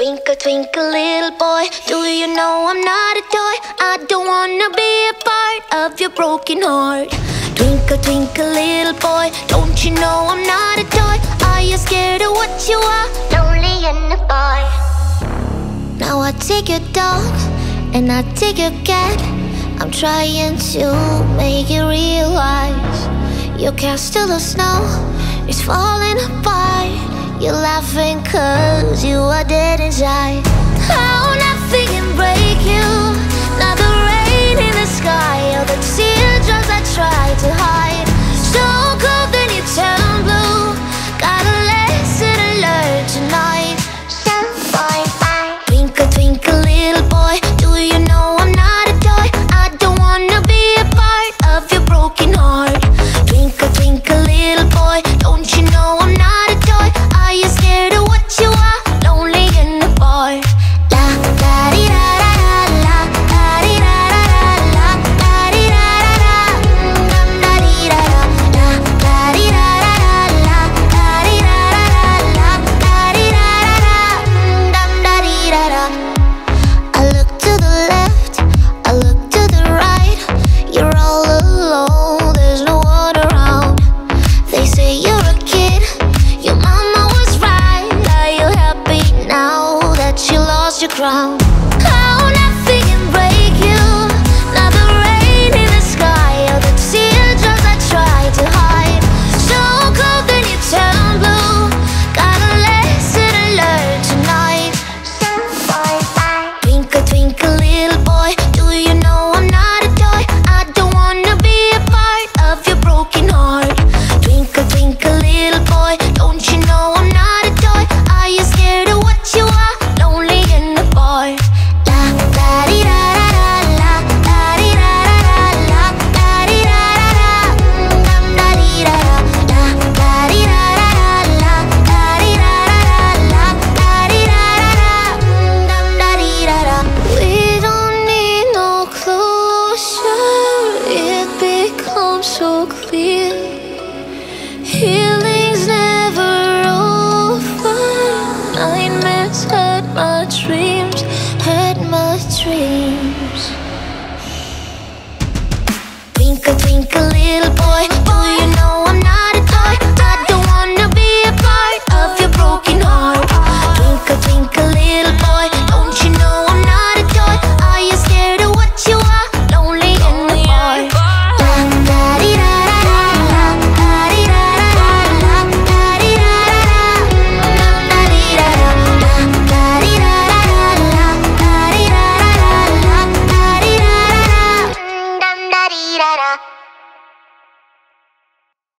Twinkle, twinkle, little boy, do you know I'm not a toy? I don't wanna be a part of your broken heart. Twinkle, twinkle, little boy, don't you know I'm not a toy? Are you scared of what you are? Lonely and a boy. Now I take your dog and I take your cat. I'm trying to make you realize your castle of snow is falling apart. You're laughing cause you are dead inside. How nothing can break you, not the rain in the sky or the teardrops I try to hide. So cold then you turn blue, got a lesson to learn tonight. Twinkle, twinkle, little boy, do you know I'm not a toy? I don't wanna be a part of your broken heart. Twinkle, twinkle, little boy, don't you know I'm not a toy? Are you scared of what you are? Lonely in the bar. La da di da da da, la da di da da da, la di da da da, dum da di da da, la di da da da, la di da da da, la di da da da, dum da di da da. I look to the left, I look to the right. You're all alone, there's no one around. They say you're a kid, your mama was right. Are you happy now that you lost your crown? How nothing can break you, not the rain in the sky or the teardrops I try to hide. So cold then you turn blue, got a lesson to learn tonight. Twinkle, twinkle, little boy, do you know I'm not a toy? I don't wanna be a part of your broken heart. Twinkle, twinkle, little boy, don't you know I'm not a toy? Are you scared of what you are? Lonely in the bar. La da di da da da, la di da da da, la di da da da, dum da di da da, la di da da da, la di da da da, la di da da da, dum da di da da. We don't need no closure, it becomes so clear. Healing's never over. Nightmares had my dreams, had my dreams. Twinkle, twinkle, little boy,